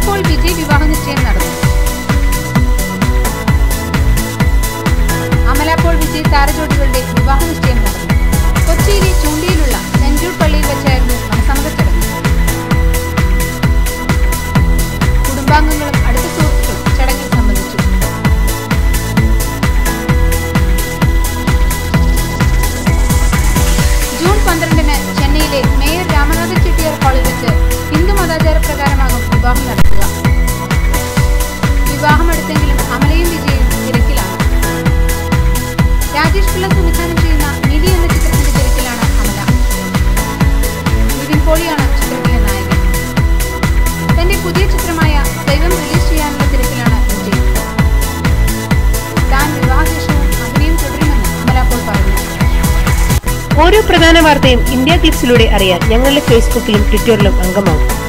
Paul Vijay വിവാഹ നിശ്ചയം നടന്നു. അമല പോൾ വിജയ് താരജോഡികളുടെ വിവാഹ നിശ്ചയം നടന്നു. കൊച്ചിയിലെ ചൂണ്ടിയിലുള്ള സെന്റ് ജൂഡ് പള്ളിയിൽ വെച്ചായിരുന്നു മനസമ്മത ചടങ്ങ്. കുടുംബാംഗങ്ങളും അടുത്ത സുഹൃത്തുക്കളും ചടങ്ങിൽ സംബന്ധിച്ചു. ജൂൺ 12-ന് ചെന്നൈയിലെ മേയർ രാമനാഥ ചെട്ടിയാർ ഹാളിൽ വെച്ച് ഹിന്ദു മതാചാരപ്രകാരമാകും വിവാഹം നടത്തുക. വിവാഹമെടുത്തെങ്കിലും അമലയും വിജയും തിരക്കിലാണ്. രാജേഷ് പിള്ള സംവിധാനം ചെയ്യുന്ന നിധി എന്ന ചിത്രത്തിന്റെ തിരക്കിലാണ് അമല. നിവിൻ പോളിയാണ് ചിത്രത്തിലെ നായകൻ. തന്റെ പുതിയ ചിത്രമായ ദൈവം റിലീസ് ചെയ്യാനുള്ള തിരക്കിലാണ് വിജയ്. താൻ വിവാഹശേഷവും അഭിനയം തുടരുമെന്ന് അമല പോൾ പറഞ്ഞു. ഓരോ പ്രധാന വാർത്തയും ഇന്ത്യ ക്ലിപ്സിലൂടെ അറിയാൻ ഞങ്ങളുടെ ഫേസ്ബുക്കിലും ട്വിറ്ററിലും അംഗമാകും.